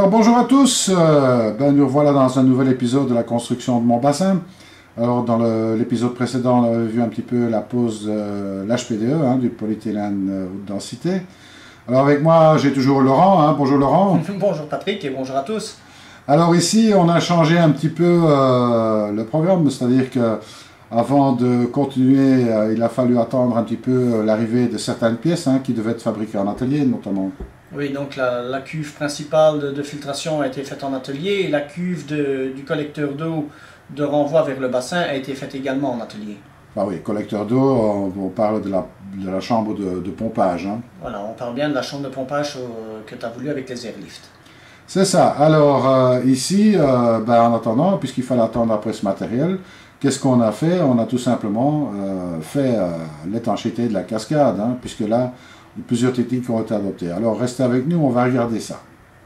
Alors bonjour à tous, nous voilà dans un nouvel épisode de la construction de mon bassin. Alors dans l'épisode précédent, on avait vu un petit peu la pose de l'HPDE, du polyéthylène haute densité. Alors avec moi, j'ai toujours Laurent. Bonjour Laurent. Bonjour Patrick et bonjour à tous. Alors ici, on a changé un petit peu le programme, c'est-à-dire que avant de continuer, il a fallu attendre un petit peu l'arrivée de certaines pièces qui devaient être fabriquées en atelier notamment. Oui, donc la cuve principale de filtration a été faite en atelier et la cuve du collecteur d'eau de renvoi vers le bassin a été faite également en atelier. Ah oui, collecteur d'eau, on parle de la chambre de pompage. Voilà, on parle bien de la chambre de pompage que tu as voulu avec les airlifts. C'est ça. Alors ici, en attendant, puisqu'il fallait attendre après ce matériel, qu'est-ce qu'on a fait? On a tout simplement fait l'étanchéité de la cascade, puisque là, plusieurs techniques ont été adoptées. Alors restez avec nous, on va regarder ça.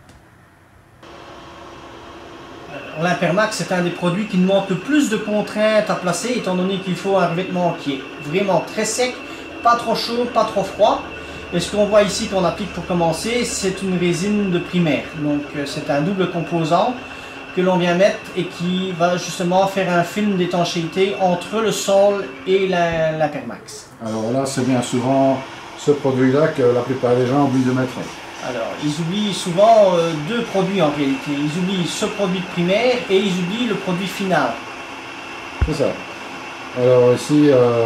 L'Impermax, c'est un des produits qui demande le plus de contraintes à placer, étant donné qu'il faut un revêtement qui est vraiment très sec, pas trop chaud, pas trop froid. Et ce qu'on voit ici qu'on applique pour commencer, c'est une résine de primaire. Donc c'est un double composant que l'on vient mettre et qui va justement faire un film d'étanchéité entre le sol et l'Impermax. Alors là, c'est bien souvent ce produit-là que la plupart des gens oublient de mettre. Alors, ils oublient souvent deux produits en réalité. Ils oublient ce produit primaire et ils oublient le produit final. C'est ça. Alors ici,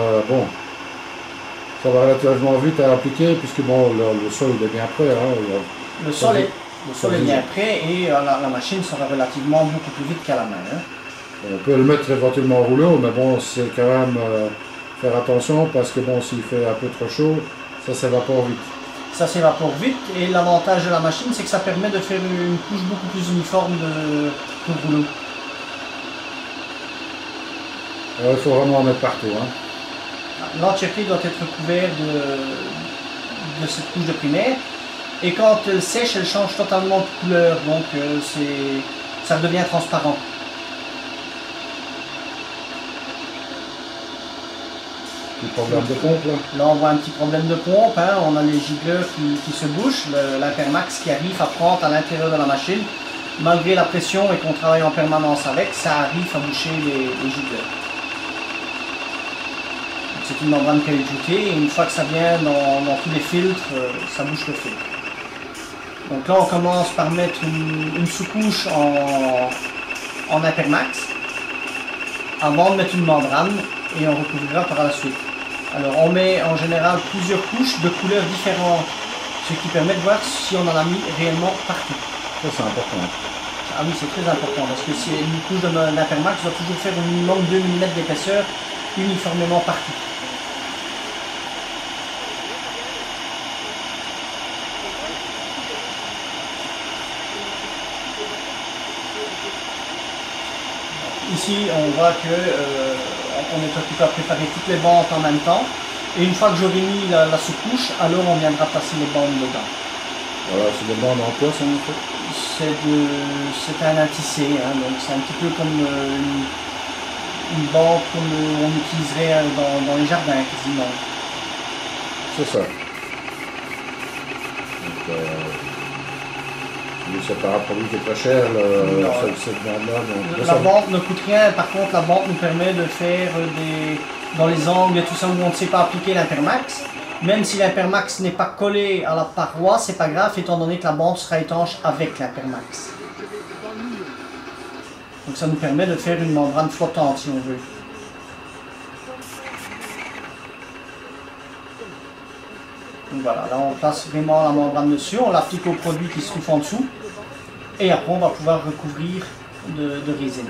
ça va relativement vite à appliquer puisque le sol est bien prêt. Le sol est bien prêt et la machine sera relativement beaucoup plus vite qu'à la main. On peut le mettre éventuellement au rouleau, mais bon, c'est quand même faire attention parce que s'il fait un peu trop chaud, ça s'évapore vite. Ça s'évapore vite et l'avantage de la machine, c'est que ça permet de faire une couche beaucoup plus uniforme de rouleau. Alors, il faut vraiment en mettre partout. L'entièreté doit être couverte de cette couche de primaire. Et quand elle sèche, elle change totalement de couleur, donc ça devient transparent. Problème de pompe là on voit un petit problème de pompe, on a les gicleurs qui se bouchent, l'Impermax qui arrive à prendre à l'intérieur de la machine, malgré la pression et qu'on travaille en permanence avec, ça arrive à boucher les gicleurs. C'est une membrane cailloutée et une fois que ça vient dans tous les filtres, ça bouche le filtre. Donc là on commence par mettre une sous-couche en Impermax avant de mettre une membrane et on recouvrira par la suite. Alors on met en général plusieurs couches de couleurs différentes, ce qui permet de voir si on en a mis réellement partout. Ça c'est important. Ah oui, c'est très important parce que si une couche d'Impermax doit toujours faire au minimum 2 mm d'épaisseur uniformément partout. Ici on voit que on est occupé à préparer toutes les bandes en même temps. Et une fois que j'aurai mis la sous-couche, alors on viendra passer les bandes dedans. Voilà, c'est des bandes en quoi ça en fait? C'est un intissé, donc c'est un petit peu comme une bande comme on utiliserait dans les jardins quasiment. C'est ça. Donc, c'est pas un produit qui est très cher, cette bande-là. La bande ne coûte rien, par contre la bande nous permet de faire dans les angles et tout ça où on ne sait pas appliquer l'Impermax. Même si l'Impermax n'est pas collé à la paroi, c'est pas grave étant donné que la bande sera étanche avec l'Impermax. Donc ça nous permet de faire une membrane flottante si on veut. Donc voilà, là on place vraiment la membrane dessus, on l'applique au produit qui se trouve en dessous et après on va pouvoir recouvrir de résine.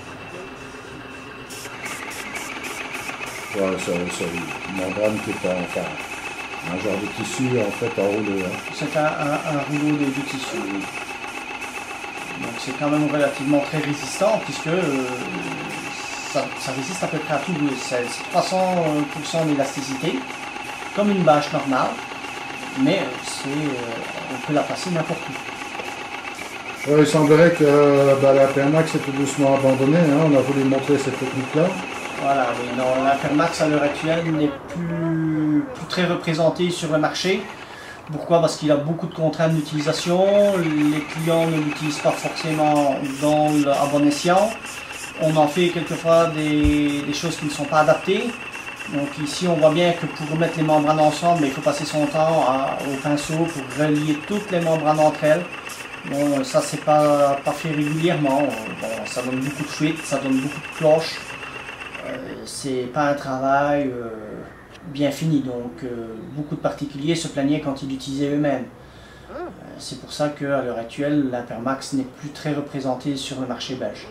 Ouais, c'est une membrane qui est un genre de tissu en fait enroulé. C'est un rouleau de tissu. Donc c'est quand même relativement très résistant puisque ça résiste à peu près à tout. C'est 300% d'élasticité, comme une bâche normale. Mais on peut la passer n'importe où. Il semblerait que l'Impermax est tout doucement abandonné. On a voulu montrer cette technique-là. Voilà, oui, l'Impermax à l'heure actuelle n'est plus très représenté sur le marché. Pourquoi? Parce qu'il a beaucoup de contraintes d'utilisation, les clients ne l'utilisent pas forcément à bon escient. On en fait quelquefois des choses qui ne sont pas adaptées. Donc ici on voit bien que pour remettre les membranes ensemble, il faut passer son temps au pinceau pour relier toutes les membranes entre elles. Bon, ça c'est pas fait régulièrement. Bon, ça donne beaucoup de fuites, ça donne beaucoup de cloches. C'est pas un travail bien fini, donc beaucoup de particuliers se plaignaient quand ils l'utilisaient eux-mêmes. C'est pour ça qu'à l'heure actuelle, l'Impermax n'est plus très représenté sur le marché belge.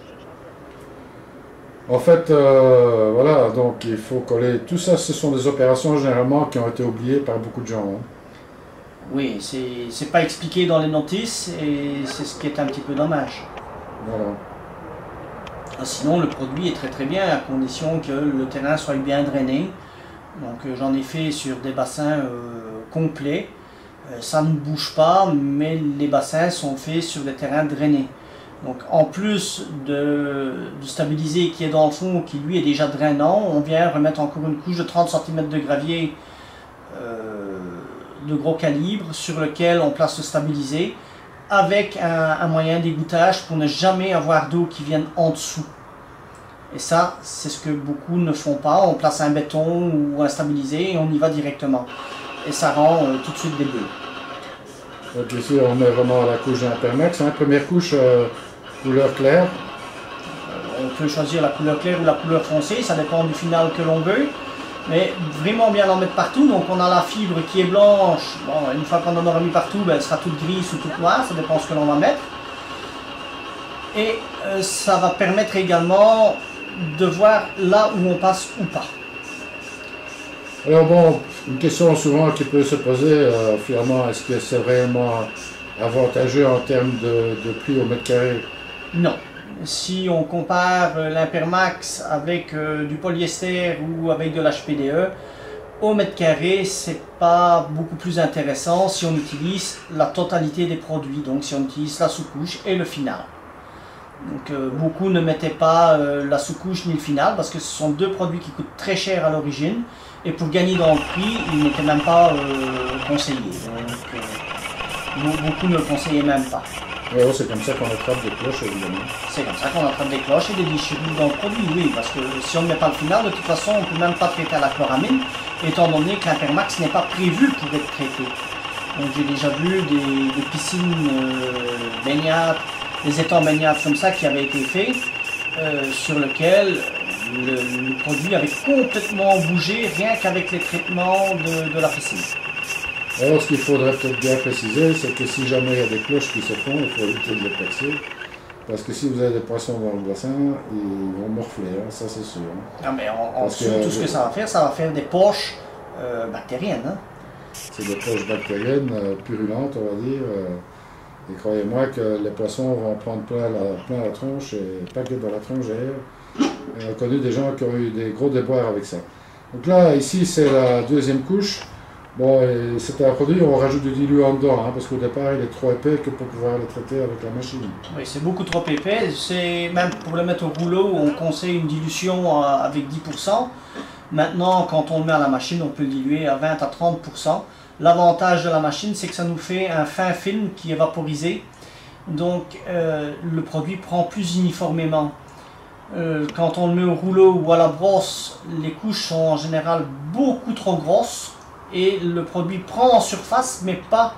En fait, voilà, donc il faut coller. Tout ça, ce sont des opérations généralement qui ont été oubliées par beaucoup de gens. Hein. Oui, c'est pas expliqué dans les notices et c'est ce qui est un petit peu dommage. Voilà. Sinon, le produit est très bien à condition que le terrain soit bien drainé. Donc j'en ai fait sur des bassins complets. Ça ne bouge pas, mais les bassins sont faits sur des terrains drainés. Donc en plus du stabilisé qui est dans le fond, qui lui est déjà drainant, on vient remettre encore une couche de 30 cm de gravier de gros calibre sur lequel on place le stabilisé avec un moyen d'égouttage pour ne jamais avoir d'eau qui vienne en dessous. Et ça, c'est ce que beaucoup ne font pas. On place un béton ou un stabilisé et on y va directement. Et ça rend tout de suite des bulles. Donc ici, on met vraiment la couche d'Impermax. Hein. Première couche couleur claire. On peut choisir la couleur claire ou la couleur foncée, ça dépend du final que l'on veut. Mais vraiment bien en mettre partout. Donc on a la fibre qui est blanche. Bon, une fois qu'on en aura mis partout, ben, elle sera toute grise ou toute noire. Ça dépend de ce que l'on va mettre. Et ça va permettre également de voir là où on passe ou pas. Alors bon, une question souvent qui peut se poser, finalement, est-ce que c'est réellement avantageux en termes de prix au mètre carré? Non. Si on compare l'Impermax avec du polyester ou avec de l'HPDE, au mètre carré, c'est pas beaucoup plus intéressant si on utilise la totalité des produits, donc si on utilise la sous-couche et le final. Donc beaucoup ne mettaient pas la sous-couche ni le final parce que ce sont deux produits qui coûtent très cher à l'origine et pour gagner dans le prix, ils n'étaient même pas conseillés. Donc beaucoup ne le conseillaient même pas. Oui, c'est comme ça qu'on attrape des cloches, évidemment. C'est comme ça qu'on attrape des cloches et des déchirures dans le produit, oui, parce que si on ne met pas le final, de toute façon, on ne peut même pas traiter à la chloramine, étant donné que l'Impermax n'est pas prévu pour être traité. Donc j'ai déjà vu des piscines baignades, des étangs baignades comme ça qui avaient été faits, sur lequel le produit avait complètement bougé, rien qu'avec les traitements de la piscine. Alors, ce qu'il faudrait peut-être bien préciser, c'est que si jamais il y a des cloches qui se font, il faut éviter de les percer. Parce que si vous avez des poissons dans le bassin, ils vont morfler, hein, ça c'est sûr. Ah, mais en dessous, tout ce que ça va faire des poches bactériennes. Hein. C'est des poches bactériennes purulentes, on va dire. Et croyez-moi que les poissons vont prendre plein la tronche, et pas que dans la tronche d'ailleurs. On a connu des gens qui ont eu des gros déboires avec ça. Donc là, ici, c'est la deuxième couche. Bon, c'est un produit, on rajoute du diluant dedans, hein, parce qu'au départ, il est trop épais que pour pouvoir le traiter avec la machine. Oui, c'est beaucoup trop épais. Même pour le mettre au rouleau, on conseille une dilution avec 10%. Maintenant, quand on le met à la machine, on peut le diluer à 20 à 30%. L'avantage de la machine, c'est que ça nous fait un fin film qui est vaporisé. Donc, le produit prend plus uniformément. Quand on le met au rouleau ou à la brosse, les couches sont en général beaucoup trop grosses. Et le produit prend en surface, mais pas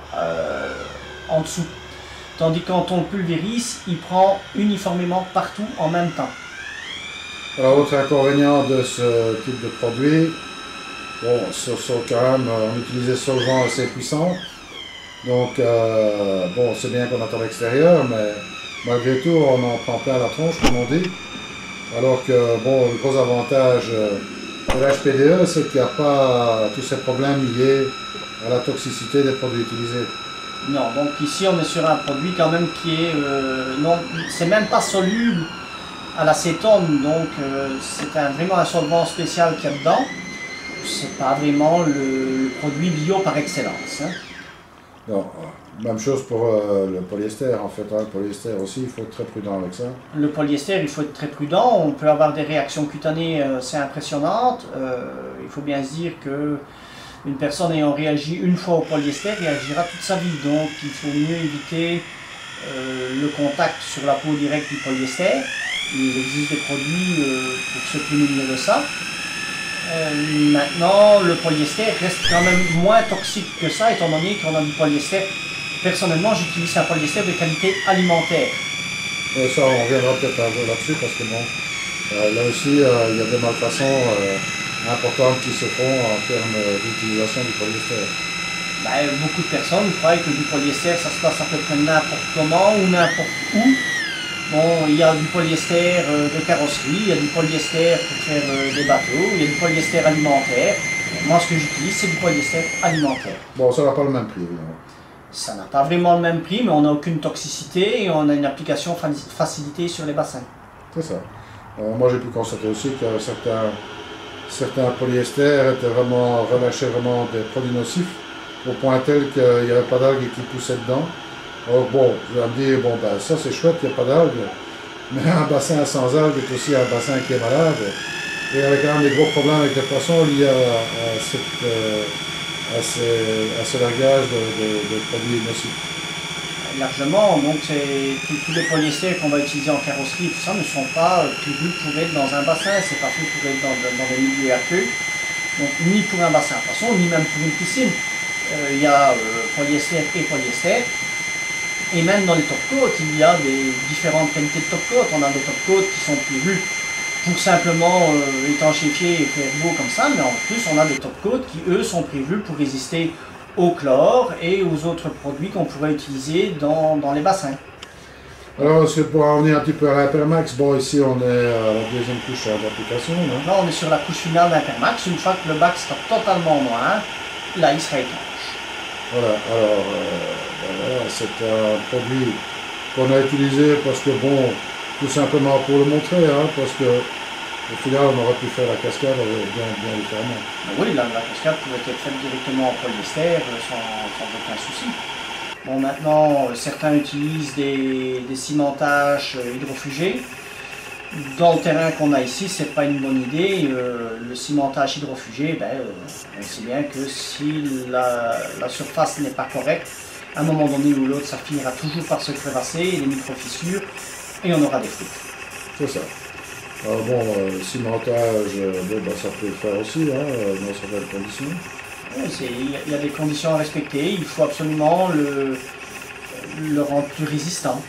en dessous. Tandis que quand on le pulvérise, il prend uniformément partout en même temps. Alors, autre inconvénient de ce type de produit, bon, ce sont quand même, on utilise des solvants assez puissants. Donc, bon, c'est bien qu'on attend l'extérieur, mais malgré tout, on en prend plein la tronche, comme on dit. Alors que, bon, le gros avantage de l'HPDE, c'est qu'il n'y a pas tous ces problèmes liés à la toxicité des produits utilisés. Non, donc ici on est sur un produit quand même qui est, non, c'est même pas soluble à l'acétone, donc c'est vraiment un solvant spécial qu'il y a dedans. C'est pas vraiment le produit bio par excellence. Hein. Non, même chose pour le polyester en fait. Hein. Le polyester aussi, il faut être très prudent avec ça. Le polyester, il faut être très prudent. On peut avoir des réactions cutanées assez impressionnantes. Il faut bien se dire que Une personne ayant réagi une fois au polyester réagira toute sa vie, donc il faut mieux éviter le contact sur la peau directe du polyester. Il existe des produits pour se prémunir de ça. Maintenant, le polyester reste quand même moins toxique que ça, étant donné qu'on a du polyester. Personnellement, j'utilise un polyester de qualité alimentaire. Et ça, on reviendra peut-être un peu là-dessus, parce que bon, là aussi, il y a des malfaçons importantes qui se font en termes d'utilisation du polyester. Ben, beaucoup de personnes croient que du polyester, ça se passe à peu près n'importe comment ou n'importe où. Bon, il y a du polyester de carrosserie, il y a du polyester pour faire des bateaux, il y a du polyester alimentaire. Moi, ce que j'utilise, c'est du polyester alimentaire. Bon, ça n'a pas le même prix, évidemment. Ça n'a pas vraiment le même prix, mais on n'a aucune toxicité et on a une application facilitée sur les bassins. C'est ça. Moi, j'ai pu constater aussi que certains polyesters étaient vraiment relâchés vraiment des produits nocifs, au point tel qu'il n'y avait pas d'algues qui poussaient dedans. Alors bon, je vais me dire, bon ben ça c'est chouette, il n'y a pas d'algues, mais un bassin sans algues est aussi un bassin qui est malade, et avec quand même des gros problèmes avec les poissons liés à ce largage de produits nocifs. Largement, donc tous les polyesters qu'on va utiliser en carrosserie, tout ça ne sont pas prévus pour être dans un bassin, c'est pas fait pour être dans des milieux aqueux, donc ni pour un bassin à poisson, ni même pour une piscine. Il y a polyester et polyester. Et même dans les top-coats, il y a des différentes qualités de top-coat. On a des top-coats qui sont prévus pour simplement étanchéifier et faire beau comme ça, mais en plus on a des top-coats qui eux sont prévus pour résister au chlore et aux autres produits qu'on pourrait utiliser dans les bassins. Alors, pour en venir un petit peu à l'Impermax, bon ici on est à la deuxième couche d'application. Là on est sur la couche finale d'Impermax. Une fois que le bac sera totalement noir, là il sera étanche. Voilà, alors voilà, c'est un produit qu'on a utilisé parce que bon, tout simplement pour le montrer, hein, parce que au final on aurait pu faire la cascade bien différemment. Oui, la cascade pouvait être faite directement en polyester sans aucun souci. Bon, maintenant certains utilisent des cimentages hydrofugés. Dans le terrain qu'on a ici, c'est pas une bonne idée. Le cimentage hydrofugé, on sait bien que si la surface n'est pas correcte, à un moment donné ou l'autre, ça finira toujours par se crevasser, les micro-fissures, et on aura des fuites. C'est ça. Alors bon, le cimentage, ça peut le faire aussi, hein, dans certaines conditions. Il y a des conditions à respecter. Il faut absolument le rendre plus résistant.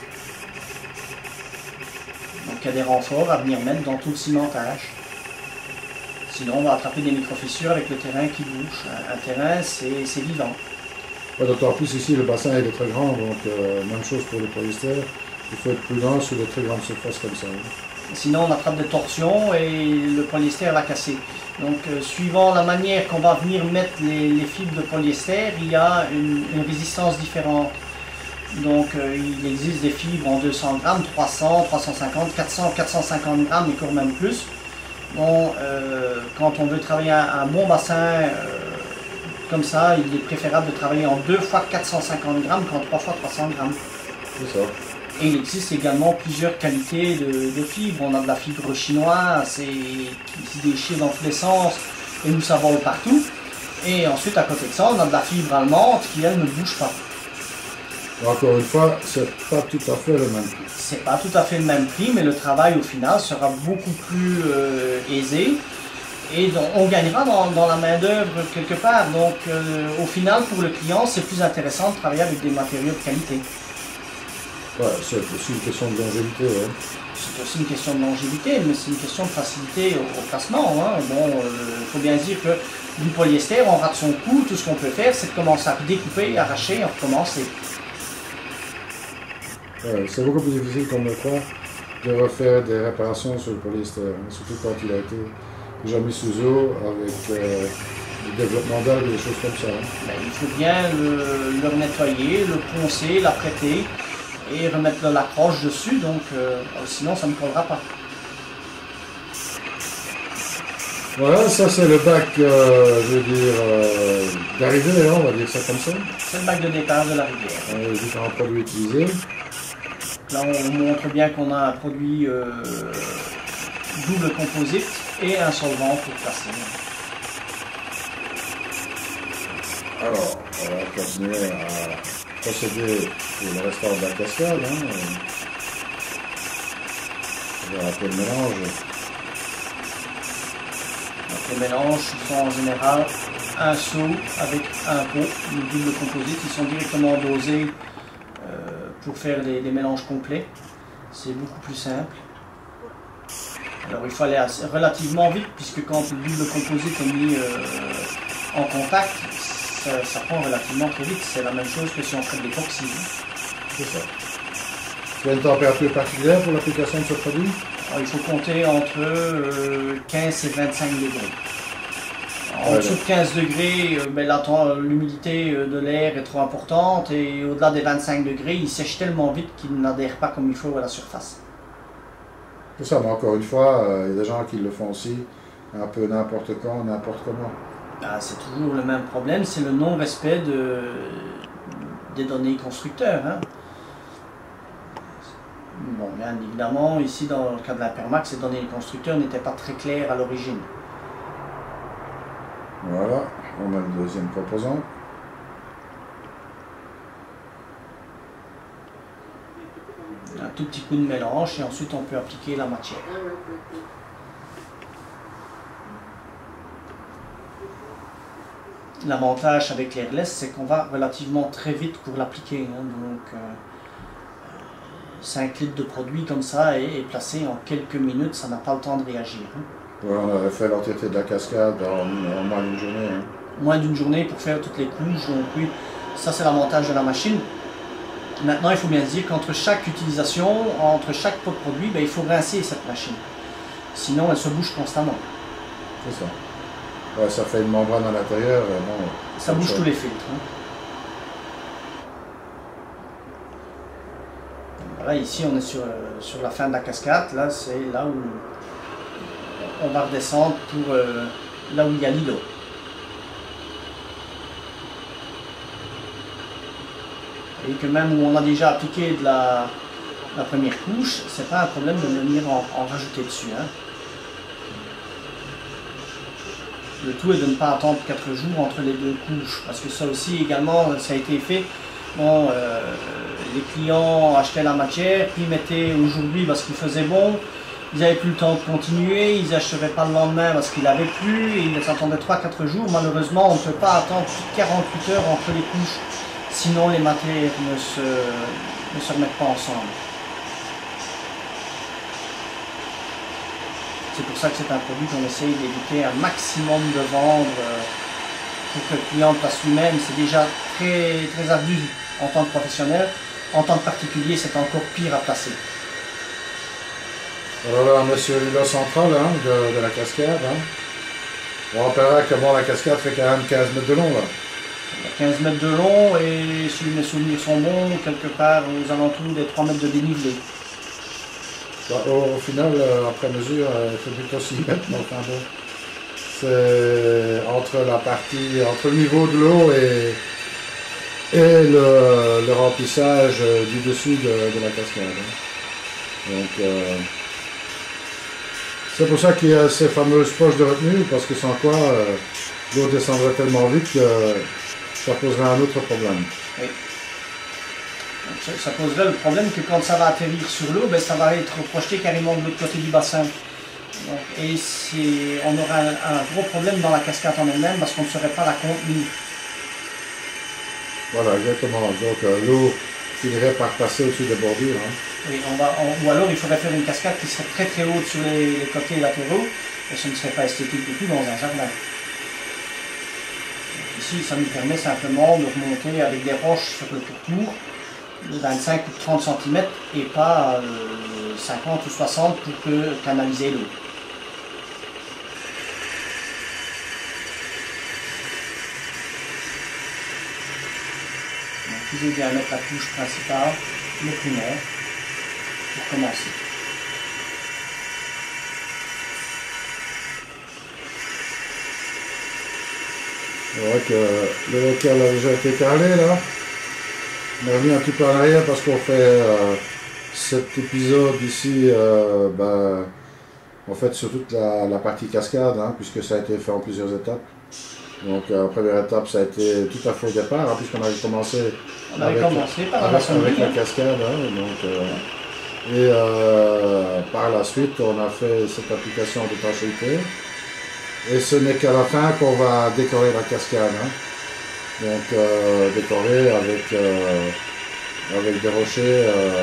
Donc il y a des renforts à venir mettre dans tout le cimentage. Sinon on va attraper des micro-fissures avec le terrain qui bouge. Un terrain c'est vivant. Ouais, d'autant plus ici le bassin est très grand, donc même chose pour le polyester. Il faut être prudent sur de très grandes surfaces comme ça. Sinon on attrape des torsions et le polyester va casser. Donc suivant la manière qu'on va venir mettre les fibres de polyester, il y a une résistance différente. Donc il existe des fibres en 200 grammes, 300, 350, 400, 450 grammes et encore même plus. Bon, quand on veut travailler un bon bassin comme ça, il est préférable de travailler en 2 fois 450 grammes qu'en 3 fois 300 grammes. C'est ça. Et il existe également plusieurs qualités de fibres. On a de la fibre chinoise qui se déchire dans tous les sens et nous ça vole partout. Et ensuite à côté de ça, on a de la fibre allemande qui elle ne bouge pas. Encore une fois, c'est pas tout à fait le même prix. C'est pas tout à fait le même prix, mais le travail au final sera beaucoup plus aisé. Et donc, on gagnera dans la main d'œuvre quelque part. Donc au final, pour le client, c'est plus intéressant de travailler avec des matériaux de qualité. Ouais, c'est aussi une question de longévité. Ouais. C'est aussi une question de longévité, mais c'est une question de facilité au placement. Hein. Bon, faut bien se dire que du polyester, on rate son coup. Tout ce qu'on peut faire, c'est de commencer à découper, arracher et recommencer. Ouais, c'est beaucoup plus difficile qu'on me croit de refaire des réparations sur le polyester, hein, surtout quand il a été déjà mis sous eau avec le développement d'algues et des choses comme ça. Hein. Il faut bien le nettoyer, le poncer, l'apprêter et remettre de l'accroche dessus, donc sinon ça ne collera pas. Voilà, ça c'est le bac, je veux dire, d'arrivée, hein, on va dire ça comme ça. C'est le bac de départ de la rivière. Les différents produits utilisés. Là on montre bien qu'on a un produit double composite et un solvant pour placer. Alors, on va continuer à procéder pour le restant de la cascade. Hein. On va un peu le mélange. Donc, les mélanges sont en général un seau avec un pot, une double composite. Ils sont directement dosés pour faire des mélanges complets. C'est beaucoup plus simple. Alors il faut aller relativement vite puisque quand le double composite est mis en contact, ça prend relativement très vite. C'est la même chose que si on fait de l'époxy. C'est ça. Il y a une température particulière pour l'application de ce produit? Alors, il faut compter entre 15 et 25 degrés. En dessous de 15 degrés, l'humidité de l'air est trop importante et au-delà des 25 degrés, il sèche tellement vite qu'il n'adhère pas comme il faut à la surface. C'est ça, mais encore une fois, il y a des gens qui le font aussi un peu n'importe quand, n'importe comment. C'est toujours le même problème, c'est le non-respect des données constructeurs. Hein. Bon, bien évidemment, ici dans le cas de l'Impermax, ces données constructeurs n'étaient pas très claires à l'origine. Voilà, on met le deuxième composant. Un tout petit coup de mélange et ensuite on peut appliquer la matière. L'avantage avec l'airless, c'est qu'on va relativement très vite pour l'appliquer. Hein, donc 5 litres de produit comme ça est placé en quelques minutes, ça n'a pas le temps de réagir. Hein. Ouais, on avait fait l'entièreté de la cascade en moins d'une journée. Hein. Moins d'une journée pour faire toutes les couches, donc oui, ça c'est l'avantage de la machine. Maintenant, il faut bien se dire qu'entre chaque utilisation, entre chaque pot de produit, il faut rincer cette machine. Sinon, elle se bouge constamment. C'est ça. Ouais, ça fait une membrane à l'intérieur. Bon, ça bouge tous les filtres. Hein. Voilà, ici, on est sur la fin de la cascade. Là, c'est là où on va redescendre pour là où il y a l'îlot. Et que même où on a déjà appliqué de la première couche, c'est pas un problème de venir en rajouter dessus. Hein. Le tout est de ne pas attendre 4 jours entre les deux couches, parce que ça aussi également, ça a été fait. Bon, les clients achetaient la matière, puis mettaient aujourd'hui parce qu'il faisait bon, ils n'avaient plus le temps de continuer, ils n'achèveraient pas le lendemain parce qu'il n'avait plus, et ils attendaient 3-4 jours. Malheureusement, on ne peut pas attendre plus de 48 heures entre les couches. Sinon, les matières ne se remettent pas ensemble. C'est pour ça que c'est un produit qu'on essaye d'éviter un maximum de vendre pour que le client le fasse lui-même. C'est déjà très, très ardu en tant que professionnel. En tant que particulier, c'est encore pire à placer. Alors là, on est sur l'îlot central hein, de la cascade. Hein. On rappellera que bon, la cascade fait quand même 15 mètres de long. Là. 15 mètres de long et si mes souvenirs sont bons, quelque part aux alentours des 3 mètres de dénivelé. Au final, après mesure, il faut plutôt 6 mètres, mais enfin bon. C'est entre le niveau de l'eau et le remplissage du dessus de la cascade. Hein. Donc, c'est pour ça qu'il y a ces fameuses poches de retenue, parce que sans quoi l'eau descendrait tellement vite que ça poserait un autre problème. Oui. Donc ça poserait le problème que quand ça va atterrir sur l'eau, ça va être projeté carrément de l'autre côté du bassin. Donc, et on aura un gros problème dans la cascade en elle-même parce qu'on ne saurait pas la contenir. Voilà, exactement. Donc l'eau finirait par passer au-dessus des bordures. Hein. Oui, ou alors il faudrait faire une cascade qui serait très très haute sur les côtés latéraux et ce ne serait pas esthétique du tout dans un jardin. Ici, ça nous permet simplement de remonter avec des roches sur le pourtour de 25 ou 30 cm et pas 50 ou 60 pour canaliser l'eau. Toujours bien mettre la couche principale, le primaire, pour commencer. On voit que le local a déjà été carrelé là. On revient un petit peu en arrière parce qu'on fait cet épisode ici en fait sur toute la partie cascade, hein, puisque ça a été fait en plusieurs étapes. Donc la première étape, ça a été tout à fait au départ, hein, puisqu'on avait commencé avec la cascade. Hein, donc, par la suite, on a fait cette application d'étanchéité. Et ce n'est qu'à la fin qu'on va décorer la cascade. Hein. Donc décorer avec des rochers.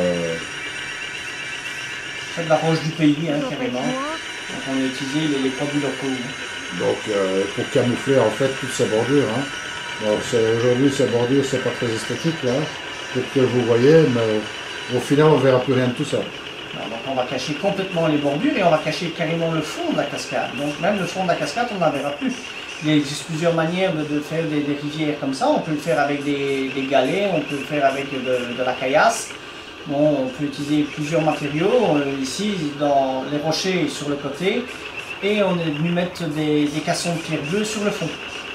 C'est de la roche du pays, hein, carrément. Donc on a utilisé les produits locaux. Hein. Donc pour camoufler en fait toutes ces bordures. Hein. Aujourd'hui ces bordures c'est pas très esthétique là, peut-être que vous voyez, mais au final on ne verra plus rien de tout ça. Alors, donc on va cacher complètement les bordures et on va cacher carrément le fond de la cascade. Donc même le fond de la cascade on n'en verra plus. Il existe plusieurs manières de faire des rivières comme ça. On peut le faire avec des galets, on peut le faire avec de la caillasse. Bon, on peut utiliser plusieurs matériaux. Ici, dans les rochers sur le côté. Et on est venu mettre des cassons de pierre bleue sur le fond.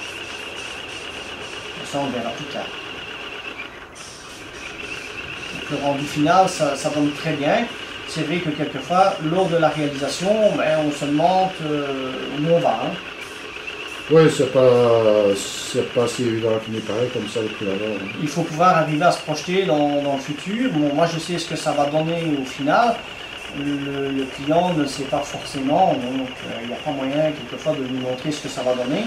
Ça, on verra plus tard. Donc, le rendu final, ça donne très bien. C'est vrai que quelquefois, lors de la réalisation, ben, on se demande où on va. Hein. Oui, c'est pas si évident qu'il n'y paraît comme ça depuis l'avant. Hein. Il faut pouvoir arriver à se projeter dans le futur. Bon, moi, je sais ce que ça va donner au final. Le client ne sait pas forcément, donc il n'y a pas moyen quelquefois de lui montrer ce que ça va donner.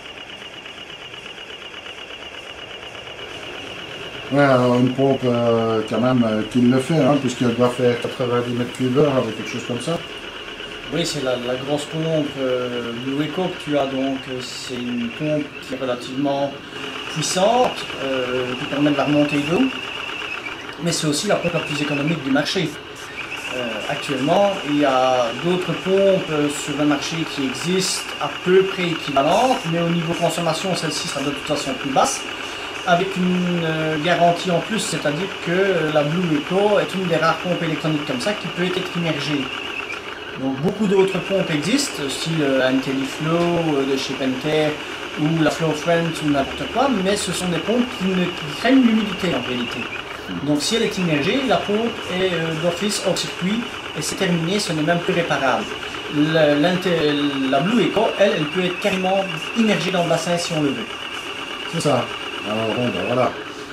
Ouais, alors une pompe quand même qui le fait, hein, puisqu'elle doit faire 90 mètres cubes heure avec quelque chose comme ça. Oui, c'est la grosse pompe Blue Eco que tu as, donc c'est une pompe qui est relativement puissante, qui permet de la remontée d'eau, mais c'est aussi la pompe la plus économique du marché. Actuellement, il y a d'autres pompes sur le marché qui existent à peu près équivalentes, mais au niveau consommation, celle-ci sera de toute façon plus basse, avec une garantie en plus, c'est-à-dire que la Blue Eco est une des rares pompes électroniques comme ça qui peut être immergée. Donc beaucoup d'autres pompes existent, style IntelliFlow de chez Pentair, ou la FlowFront ou n'importe quoi, mais ce sont des pompes qui craignent l'humidité en réalité. Donc si elle est immergée, la pompe est d'office hors circuit et c'est terminé, ce n'est même plus réparable. La Blue Eco, elle peut être carrément immergée dans le bassin si on le veut. C'est ça. Alors bon, ben voilà.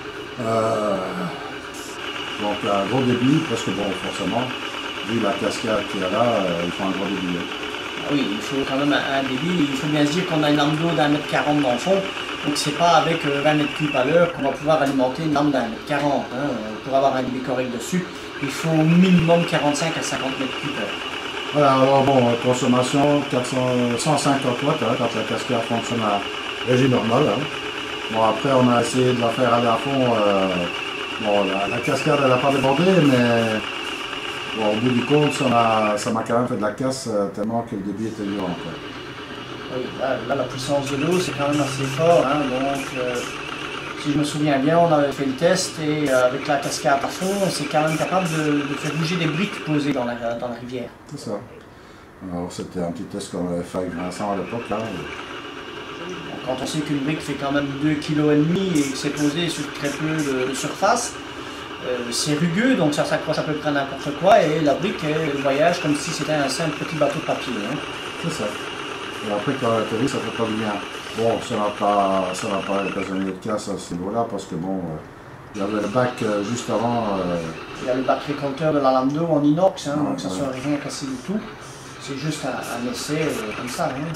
Donc un gros débit, parce que bon, forcément, vu la cascade qu'il y a là, il faut un gros débit. Oui, il faut quand même un débit. Il faut bien se dire qu'on a une lame d'eau d'1,40 m dans le fond. Donc c'est pas avec 20 m3 à l'heure qu'on va pouvoir alimenter une lame d'1,40 m. Hein. Pour avoir un débit correct dessus, il faut au minimum 45 à 50 m3 heure. Voilà, alors bon, consommation 150 watts hein, quand la cascade fonctionne à régime normal. Hein. Bon, après on a essayé de la faire aller à fond. Bon, la cascade elle n'a pas débordé, mais bon, au bout du compte, ça m'a quand même fait de la casse tellement que le débit était violent. Oui, là, la puissance de l'eau, c'est quand même assez fort. Hein, donc, si je me souviens bien, on avait fait le test et avec la cascade à fond, c'est quand même capable de faire bouger des briques posées dans la rivière. C'est ça. Alors, c'était un petit test qu'on avait fait avec Vincent à l'époque. Quand on sait qu'une brique fait quand même 2,5 kg et que c'est posé sur très peu de surface, c'est rugueux, donc ça s'accroche à peu près à n'importe quoi et la brique elle voyage comme si c'était un simple petit bateau de papier. Hein. C'est ça. Et après, quand elle atterrit, ça ne fait pas bien. Bon, ça n'a pas occasionné de casse à ce niveau-là, parce que bon, il y avait le bac juste avant. Il y a le bac récolteur de la lame d'eau en inox, hein, donc ça ne soit rien cassé du tout. C'est juste un essai comme ça. Hein.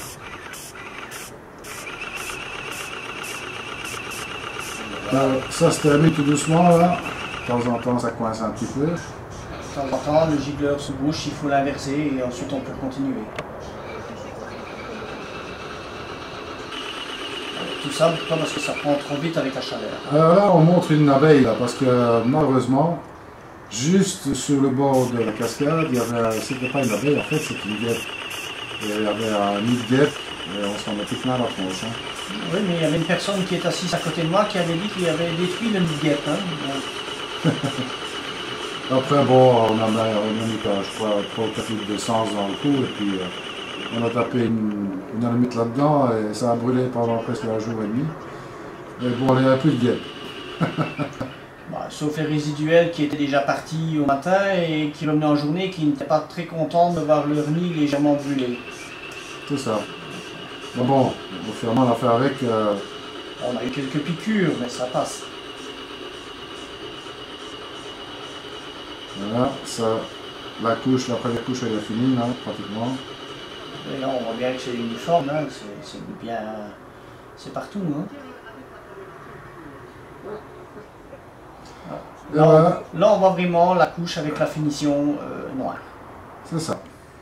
Ça se termine tout doucement, là. De temps en temps, ça coince un petit peu. De temps en temps, le gibeleur se bouche, il faut l'inverser et ensuite on peut continuer. Tout ça, pourquoi? Parce que ça prend trop vite avec la chaleur. Alors là, on montre une abeille, là, parce que malheureusement, juste sur le bord de la cascade, il y avait, c'était pas une abeille, en fait, c'était une guêpe. Il y avait un nid de guêpe, et on s'en mettait plein la tronche. Hein. Oui, mais il y avait une personne qui est assise à côté de moi qui avait dit qu'il avait détruit le nid de guêpe. Hein. Après, bon, on a mis, je crois, 3 ou 4 litres d'essence dans le coup, et puis on a tapé une allumette là-dedans, et ça a brûlé pendant presque un jour et demi. Mais bon, il n'y avait plus de guêpes. Bah, sauf les résiduels qui étaient déjà partis au matin et qui revenaient en journée, qui n'étaient pas très contents de voir leur nid légèrement brûlé. C'est ça. Mais bon, finalement on a fait avec. On a eu quelques piqûres, mais ça passe. Voilà, ça, la première couche elle est finie là, pratiquement. Et là, on voit bien que c'est uniforme, hein, c'est bien, c'est partout. Hein. Là, voilà. là, on voit vraiment la couche avec la finition noire. C'est ça.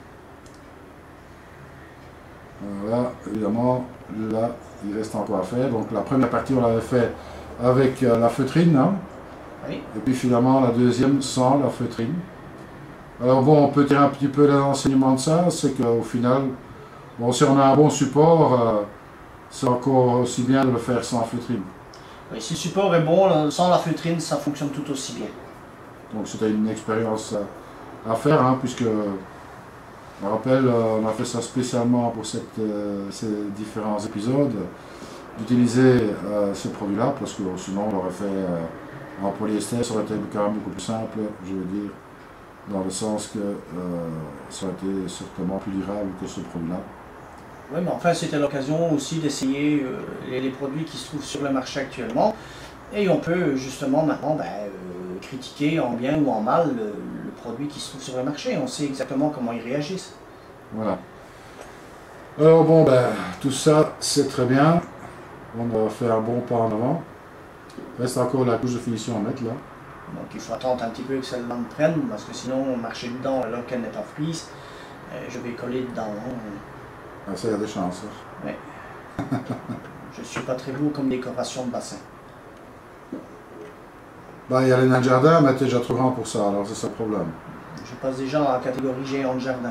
Voilà, évidemment, là, il reste encore à faire. Donc la première partie, on l'avait fait avec la feutrine, hein, Oui. et puis finalement la deuxième sans la feutrine. Alors bon, on peut tirer un petit peu l'enseignement de ça, c'est qu'au final, bon, si on a un bon support, c'est encore aussi bien de le faire sans feutrine. Oui, si le support est bon, sans la feutrine, ça fonctionne tout aussi bien. Donc c'était une expérience à faire, hein, puisque, je me rappelle, on a fait ça spécialement pour ces différents épisodes, d'utiliser ce produit-là, parce que sinon on l'aurait fait en polyester, ça aurait été quand même beaucoup plus simple, je veux dire, dans le sens que ça aurait été certainement plus durable que ce produit-là. Oui, mais enfin, c'était l'occasion aussi d'essayer les produits qui se trouvent sur le marché actuellement. Et on peut justement maintenant critiquer en bien ou en mal le produit qui se trouve sur le marché. On sait exactement comment ils réagissent. Voilà. Alors bon, tout ça, c'est très bien. On a fait un bon pas en avant. Reste encore la couche de finition à mettre là. Donc il faut attendre un petit peu que celle-là me prenne, parce que sinon, marcher dedans alors qu'elle n'est pas prise, je vais coller dedans. Hein. Ah, ça, il y a des chances. Oui. Je ne suis pas très beau comme décoration de bassin. Il y a les nains de jardin, mais tu es déjà trop grand pour ça, alors c'est ça le problème. Je passe déjà en catégorie géant de jardin.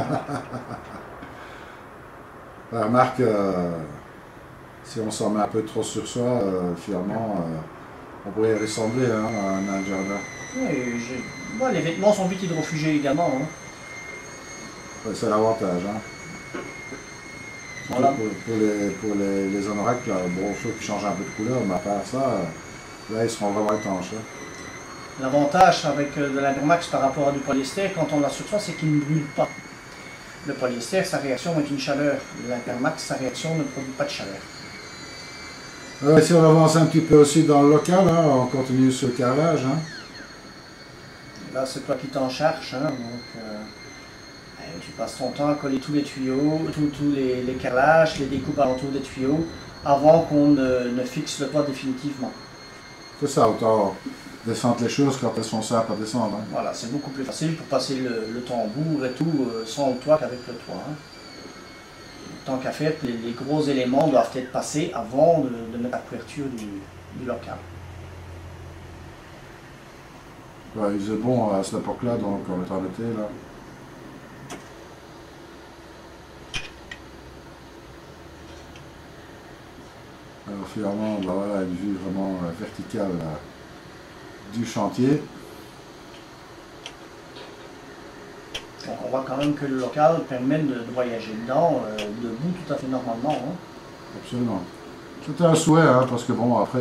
Remarque, si on s'en met un peu trop sur soi, finalement, on pourrait ressembler hein, à un nain de jardin. Oui, les vêtements sont vite hydrofugés également. Hein. Ouais, c'est l'avantage. Hein. Voilà. Pour les anoraks, bon, ceux qui changent un peu de couleur, mais à part ça, là ils seront vraiment étanches. Hein. L'avantage avec de l'Intermax par rapport à du polyester, quand on l'a sur soi, c'est qu'il ne brûle pas. Le polyester, sa réaction est une chaleur. L'Intermax, sa réaction ne produit pas de chaleur. Si on avance un petit peu aussi dans le local, hein, on continue sur le carrelage. Hein. Là, c'est toi qui t'en charges. Hein, donc, tu passes ton temps à coller tous les tuyaux, tous les carrelages, les découpes alentour des tuyaux, avant qu'on ne fixe le toit définitivement. C'est ça, autant descendre les choses quand elles sont simples à descendre. Hein. Voilà, c'est beaucoup plus facile pour passer le tambour et tout sans le toit qu'avec le toit. Hein. Tant qu'à faire, les gros éléments doivent être passés avant de mettre la couverture du local. Ouais, il faisait bon à cette époque-là, donc on est en été là. Alors finalement, voilà une vue vraiment verticale du chantier. Donc on voit quand même que le local permet de voyager dedans debout tout à fait normalement. Hein. Absolument. C'était un souhait, hein, parce que bon, après...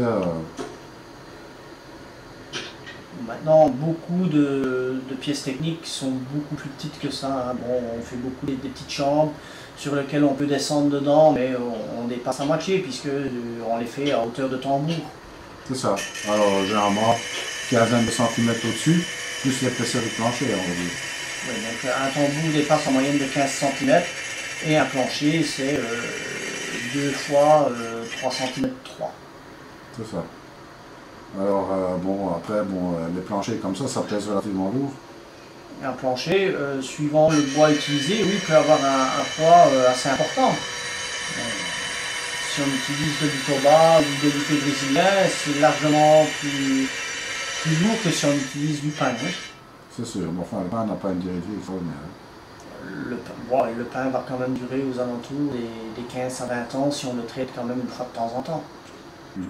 Maintenant, beaucoup de pièces techniques sont beaucoup plus petites que ça. Hein. Bon, on fait beaucoup des petites chambres sur lesquelles on peut descendre dedans, mais on dépasse à moitié puisque on les fait à hauteur de tambour. C'est ça. Alors, généralement, quinzaine de centimètres au-dessus, plus l'épaisseur du plancher, on va dire. Oui, donc un tambour dépasse en moyenne de 15 cm et un plancher, c'est 2 fois 3 cm 3. C'est ça. Alors, bon, après, les planchers comme ça pèse relativement lourd. Un plancher, suivant le bois utilisé, oui, peut avoir un poids assez important. Si on utilise de l'Itoba ou de l'Ité brésilien, c'est largement plus lourd que si on utilise du pin. Hein. C'est sûr, mais enfin, le pain n'a pas une durée de vie extraordinaire. Le pain va quand même durer aux alentours des 15 à 20 ans si on le traite quand même une fois de temps en temps. Oui.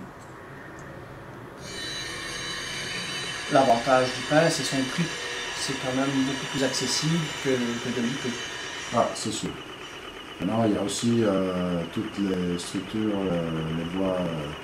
L'avantage du pain, c'est son prix. C'est quand même beaucoup plus accessible que de l'IP. Ah, c'est sûr. Maintenant, il y a aussi toutes les structures, les bois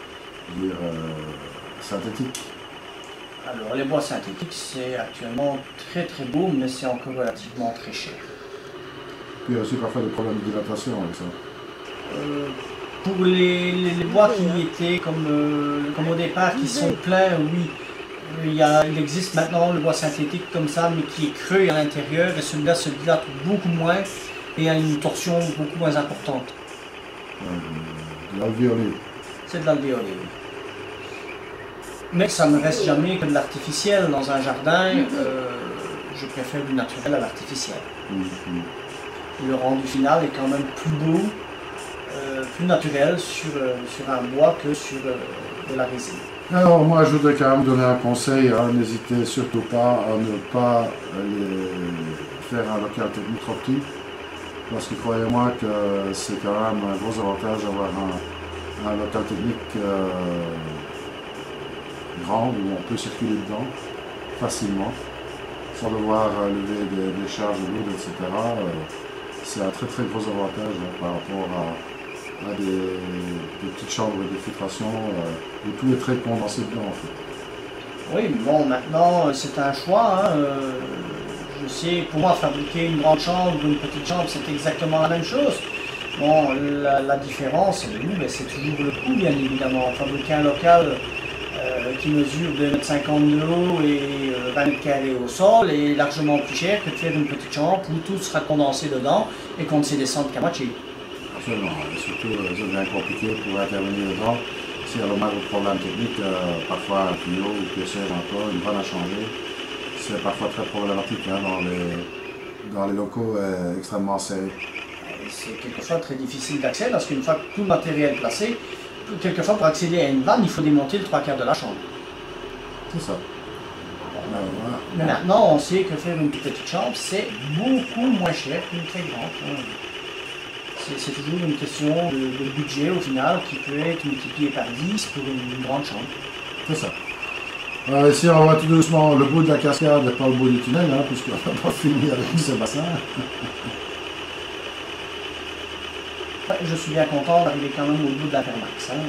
synthétiques. Alors, les bois synthétiques, c'est actuellement très très beau, mais c'est encore relativement très cher. Puis il y a aussi parfois des problèmes de dilatation avec ça. Pour les bois qui étaient comme au départ, qui sont pleins, oui, il existe maintenant le bois synthétique comme ça, mais qui est creux à l'intérieur, et celui-là se dilate beaucoup moins et a une torsion beaucoup moins importante. De l'alvéolé. C'est de l'alvéolé, oui. Mais ça ne reste jamais que de l'artificiel dans un jardin. Je préfère du naturel à l'artificiel. Le rendu final est quand même plus beau, plus naturel sur un bois que sur de la résine. Alors moi je voudrais quand même donner un conseil, hein, n'hésitez surtout pas à ne pas faire un local technique trop petit, parce que croyez-moi que c'est quand même un gros avantage d'avoir un local technique grand où on peut circuler dedans facilement, sans devoir lever des charges lourdes, etc. C'est un très très gros avantage par rapport à des petites chambres de filtration où tout est très condensé dedans en fait. Oui, bon, maintenant c'est un choix. Hein, je sais, pour moi, fabriquer une grande chambre ou une petite chambre, c'est exactement la même chose. Bon, la différence, c'est toujours le coût, bien évidemment. Fabriquer un local qui mesure 2,50 m de haut et 20 m carrés au sol est largement plus cher que de faire une petite chambre où tout sera condensé dedans et qu'on ne sait descendre qu'à moitié. Absolument, et surtout c'est bien compliqué pour intervenir dedans. S'il y a le moindre problème technique, parfois un tuyau ou que sais-je encore, une vanne à changer, c'est parfois très problématique hein, dans les locaux extrêmement serrés. C'est quelquefois très difficile d'accès parce qu'une fois que tout le matériel est placé, quelquefois pour accéder à une vanne, il faut démonter le 3/4 de la chambre. C'est ça. Voilà. Mais maintenant, on sait que faire une petite chambre, c'est beaucoup moins cher qu'une très grande. C'est toujours une question de budget au final qui peut être multiplié par 10 pour une grande chambre. C'est ça. Ici, on voit tout doucement le bout de la cascade et pas le bout du tunnel, hein, puisqu'on n'a pas fini avec ce bassin. Je suis bien content d'arriver quand même au bout de l'Intermax. Hein.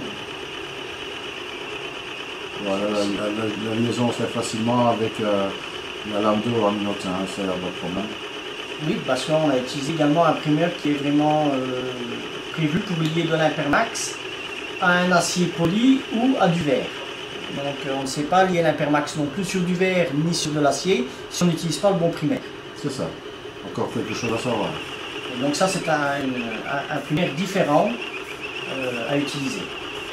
Voilà, la liaison se fait facilement avec la lame d'eau en inox, hein, c'est pas de problème. Oui, parce qu'on a utilisé également un imprimeur qui est vraiment prévu pour lier de l'Impermax à un acier poli ou à du verre. Donc on ne sait pas lier l'Impermax non plus sur du verre ni sur de l'acier si on n'utilise pas le bon primaire. C'est ça. Encore quelque chose à savoir. Et donc ça c'est un primaire différent à utiliser.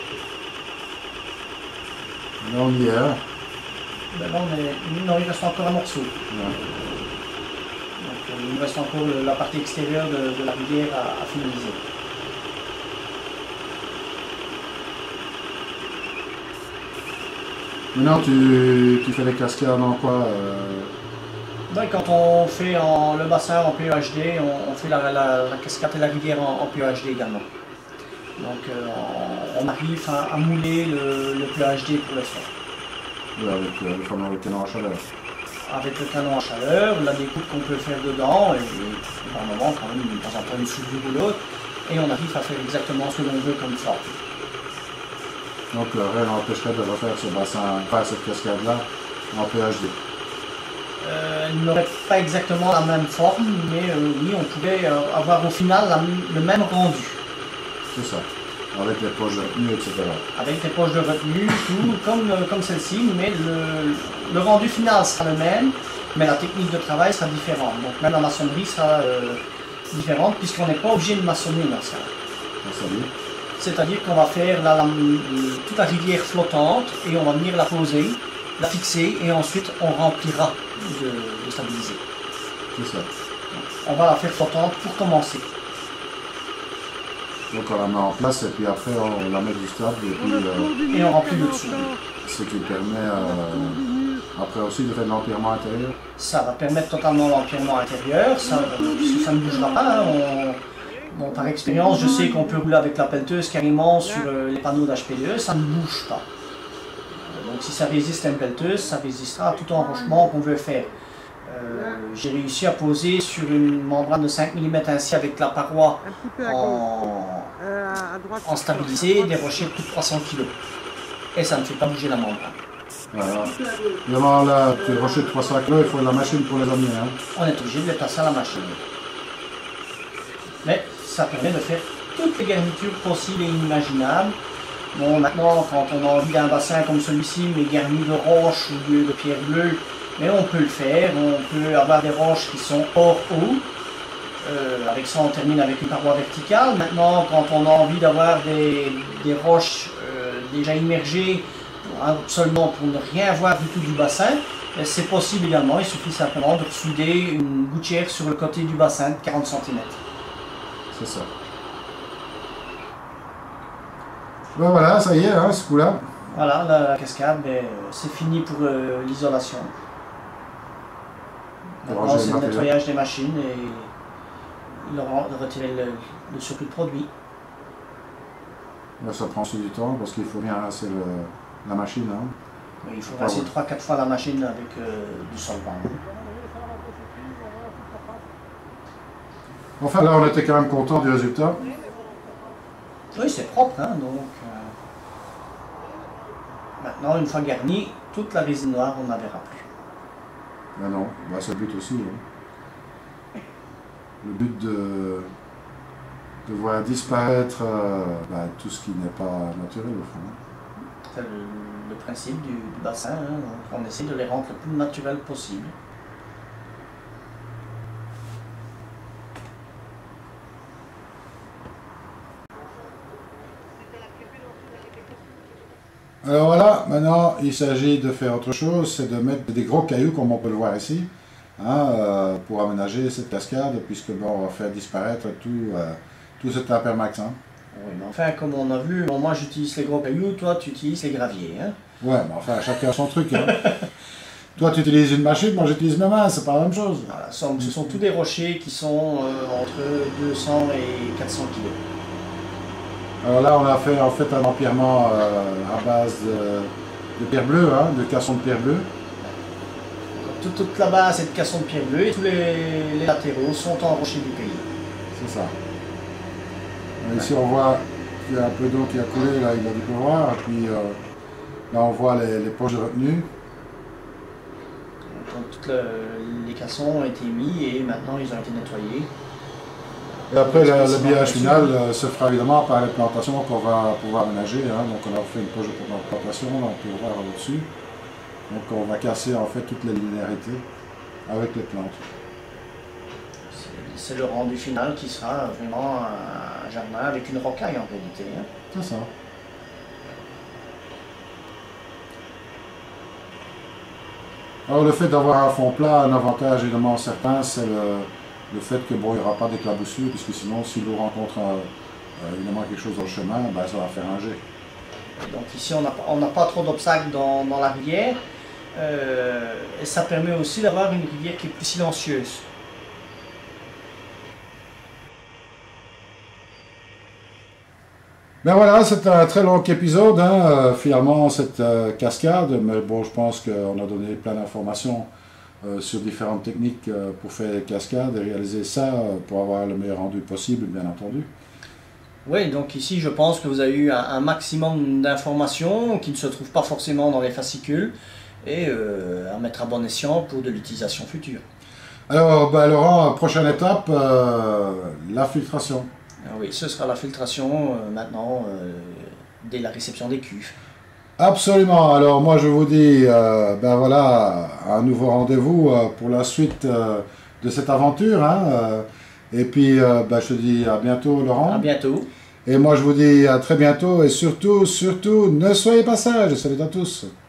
Là on y est. Hein. Ben là, non, il reste encore un morceau. Ouais. Donc, il nous reste encore la partie extérieure de la rivière à finaliser. Maintenant, tu fais les cascades en quoi Donc, quand on fait le bassin en PEHD, on fait la cascade et la rivière en PEHD également. Donc, on arrive à mouler le PEHD pour le faire. Oui, avec le fameux canon à chaleur. Avec le canon à chaleur, la découpe qu'on peut faire dedans, et par moment, quand même, de temps en temps, une soudure ou l'autre, et on arrive à faire exactement ce que l'on veut comme forme. Donc, rien n'empêcherait de refaire ce bassin, faire cette cascade-là en PHD. Elle n'aurait pas exactement la même forme, mais oui, on pourrait avoir au final le même rendu. C'est ça, avec les poches de retenue, etc. Avec des poches de retenue, tout comme celle-ci, mais le rendu final sera le même, mais la technique de travail sera différente. Donc même la maçonnerie sera différente, puisqu'on n'est pas obligé de maçonner dans ça. C'est-à-dire qu'on va faire toute la rivière flottante et on va venir la poser, la fixer et ensuite on remplira de stabiliser. C'est ça. On va la faire flottante pour commencer. Donc on la met en place et puis après on la met du stable et puis et on remplit le dessous. Ce qui permet après aussi de faire de l'empirement intérieur. Ça va permettre totalement l'empirement intérieur, ça ne bougera pas. Hein. Bon, par expérience, je sais qu'on peut rouler avec la pelleteuse carrément sur les panneaux d'HPDE, ça ne bouge pas. Donc si ça résiste à une pelleteuse, ça résistera à tout enrochement qu'on veut faire. J'ai réussi à poser sur une membrane de 5 mm ainsi avec la paroi en stabilisé des rochers de plus de 300 kg. Et ça ne fait pas bouger la membrane. Voilà. Évidemment là, les rochers de 300 kg, il faut la machine pour les amener. Hein. On est obligé de les passer à la machine. Mais ça permet de faire toutes les garnitures possibles et inimaginables. Bon, maintenant, quand on a envie d'un bassin comme celui-ci, mais garni de roches au lieu de pierre bleue, mais on peut le faire. On peut avoir des roches qui sont hors eau. Avec ça, on termine avec une paroi verticale. Maintenant, quand on a envie d'avoir des roches déjà immergées, seulement pour ne rien voir du tout du bassin, c'est possible également. Il suffit simplement de souder une gouttière sur le côté du bassin de 40 cm. C'est ça. Ben voilà, ça y est, hein, ce coup-là. Voilà, la cascade, c'est fini pour l'isolation. Maintenant, c'est le nettoyage des machines et de retirer le surplus de produit. Là, ça prend aussi du temps parce qu'il faut bien rincer la machine. Hein. Oui, il faut rincer 3-4 fois la machine avec du solvant. Enfin, là, on était quand même content du résultat. Oui, c'est propre, hein, donc... Maintenant, une fois garni, toute la résine noire, on n'en verra plus. Ben non, ben, c'est le but aussi. Hein. Le but de voir disparaître ben, tout ce qui n'est pas naturel au fond. C'est le principe du bassin, hein, donc on essaie de les rendre le plus naturel possible. Alors voilà, maintenant il s'agit de faire autre chose, c'est de mettre des gros cailloux comme on peut le voir ici, hein, pour aménager cette cascade, puisque bon, on va faire disparaître tout cet impermax. Hein. Oui, mais enfin, comme on a vu, bon, moi j'utilise les gros cailloux, toi tu utilises les graviers. Hein. Ouais, mais enfin chacun son truc. Hein. Toi tu utilises une machine, moi j'utilise mes mains, c'est pas la même chose. Voilà, ce sont tous des rochers qui sont entre 200 et 400 kg. Alors là, on a fait en fait un empierrement à base de pierre bleue, hein, de cassons de pierre bleue. Toute la base est de cassons de pierre bleue et tous les latéraux sont en rocher du pays. C'est ça. Ici, on voit qu'il y a un peu d'eau qui a coulé, là, il a dû pleuvoir. Et puis là, on voit les poches de retenue. Donc, les cassons ont été mis et maintenant ils ont été nettoyés. Et après, l'habillage final se fera évidemment par les plantations qu'on va pouvoir aménager. Hein. Donc on a fait une poche de plantation, là, on peut voir au-dessus. Donc on va casser en fait toutes les linéarités avec les plantes. C'est le rendu final qui sera vraiment un jardin avec une rocaille en réalité. Hein. C'est ça. Alors le fait d'avoir un fond plat, un avantage évidemment certain, c'est le fait que bon, il n'y aura pas d'éclaboussure, puisque sinon, si l'eau rencontre évidemment quelque chose dans le chemin, ben, ça va faire un jet. Donc ici, on n'a pas trop d'obstacles dans la rivière, et ça permet aussi d'avoir une rivière qui est plus silencieuse. Ben voilà, c'est un très long épisode, hein, finalement, cette cascade, mais bon, je pense qu'on a donné plein d'informations sur différentes techniques pour faire des cascades et réaliser ça pour avoir le meilleur rendu possible, bien entendu. Oui, donc ici je pense que vous avez eu un maximum d'informations qui ne se trouvent pas forcément dans les fascicules et à mettre à bon escient pour de l'utilisation future. Alors ben, Laurent, prochaine étape, la filtration. Oui, ce sera la filtration maintenant dès la réception des cuves. Absolument. Alors moi je vous dis, ben voilà, un nouveau rendez-vous pour la suite de cette aventure. Hein, et puis ben, je te dis à bientôt Laurent. À bientôt. Et moi je vous dis à très bientôt et surtout, ne soyez pas sages. Salut à tous.